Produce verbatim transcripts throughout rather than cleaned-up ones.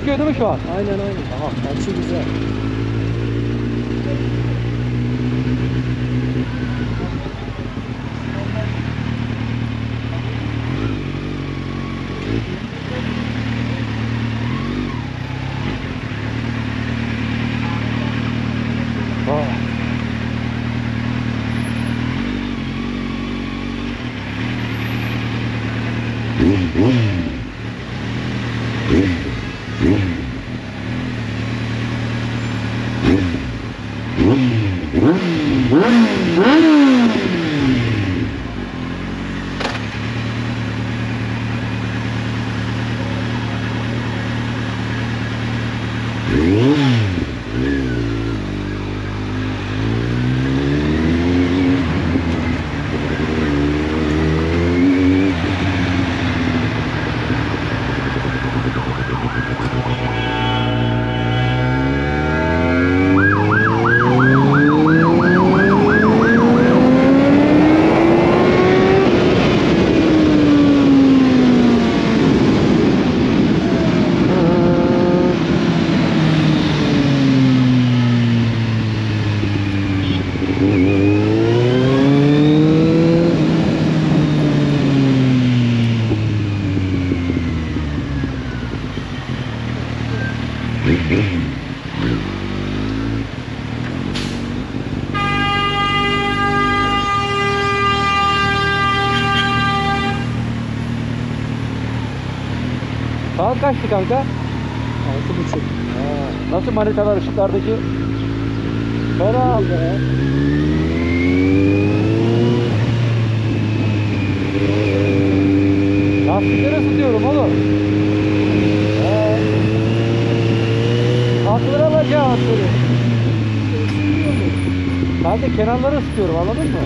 gözüküyor değil mi şu an? Aynen aynen. Tamam. Açı güzel. Vay. Saat kaçtı kanka? Altı buçuk. Ha, nasıl manitalar ışıklardaki? Fena. Lastikleri ısıtıyorum oğlum. He. Atları alacağım atları. Sadece kenarları ısıtıyorum, anladın mı?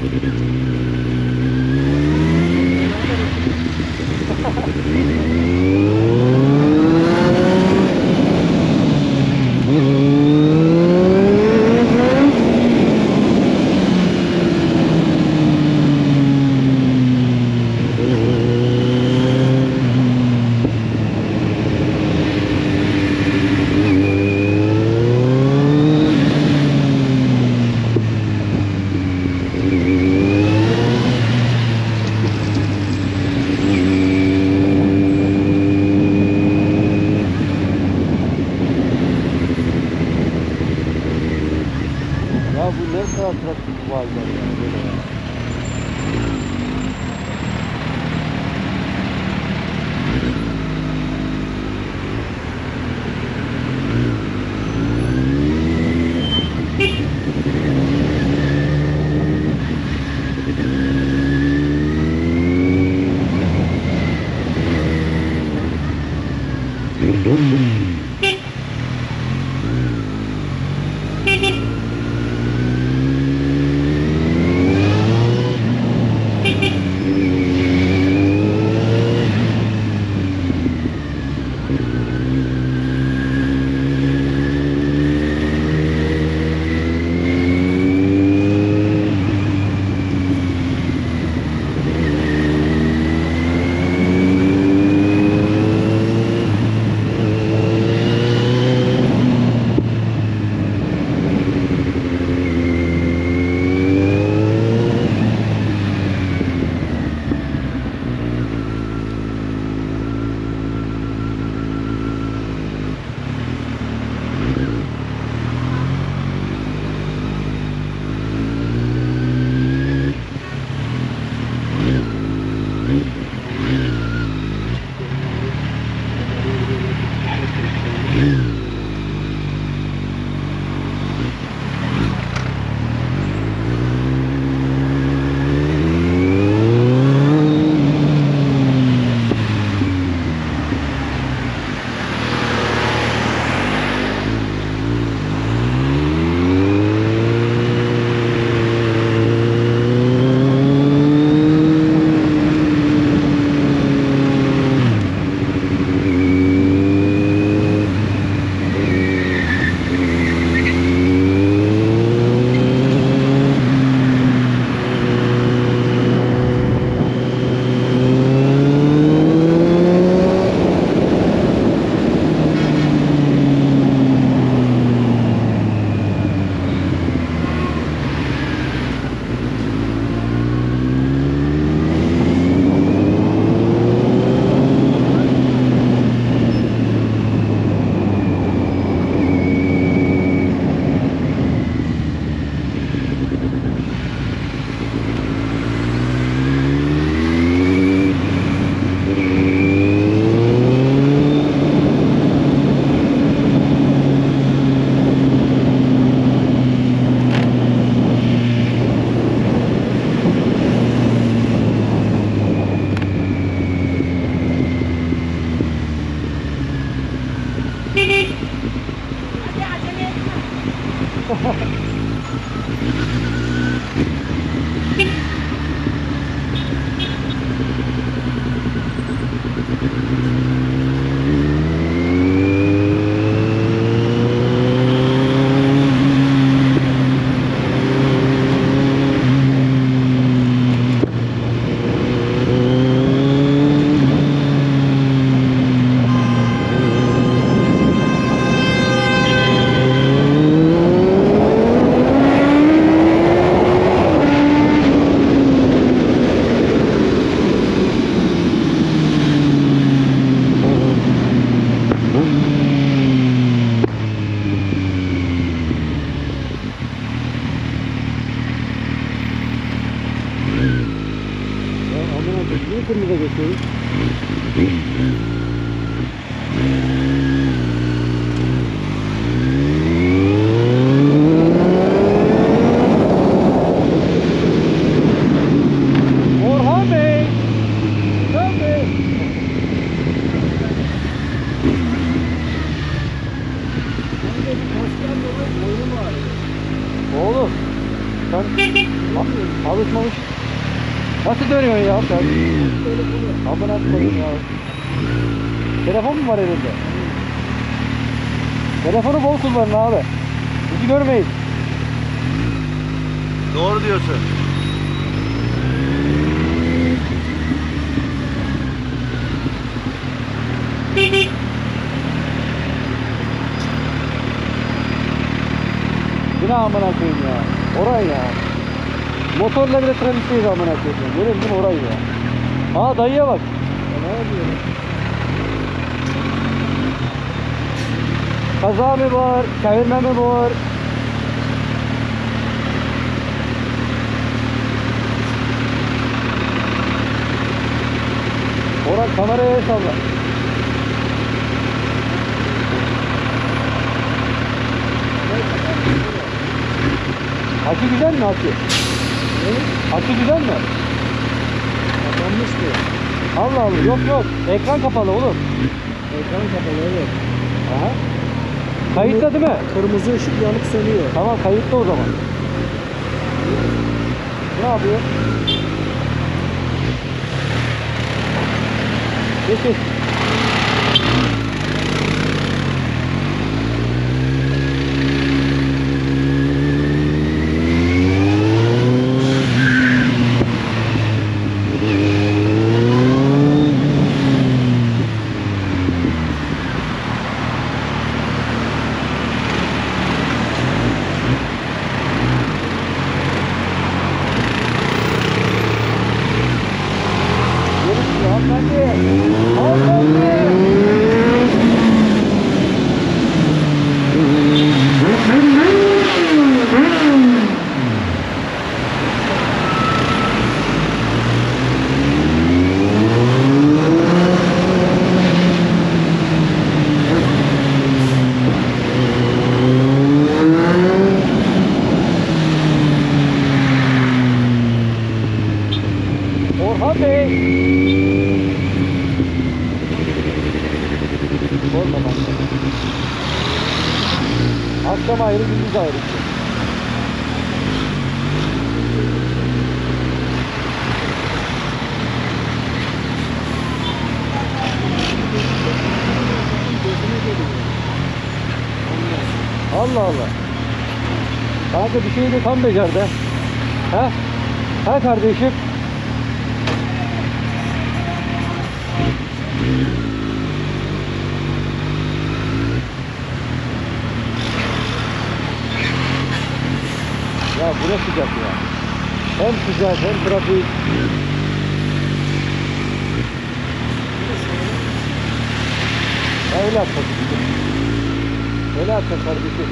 Ya bu ne kadar trafik bu halde ya böyle ya. Niye kırmızı geçiyoruz? Orhan Bey! Orhan Bey! Oğlum sen a- alışmamış. Nasıl dönüyorsun ya sen? Amına koyayım ya. Telefon mu var elinde? Telefonu bol kullanın abi. Bizi görmeyin. Doğru diyorsun. Yine amına koyayım ya. Orayı ya. Motorla bile trafikteyiz amına koyayım. Görüyor musun orayı ya? Aa dayıya bak. Ne yapıyor? Kaza mı var? Çevirme mi var? Orhan kameraya salla. Akü güzel mi akü? Ne? Akü güzel mi? Kapanmış mı? Allah Allah yok yok. Ekran kapalı oğlum. Ekran kapalı, evet. Aha. Kayıtta değil mi? Kırmızı ışık yanıp sönüyor. Tamam kayıtta o zaman. Ne yapıyor? Geç. Orhan Bey! Sorma bak. Akşam ayrı, gündüz ayrı. Allah Allah. Kanka bir şeyi de tam becerdi. Ha? Ha kardeşim? Ya bu ne sıcak ya. Hem sıcak hem trafik. Ya öyle atacak. Öyle atacak kardeşim.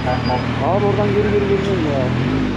Abi oradan geri geri gelmeyin ya.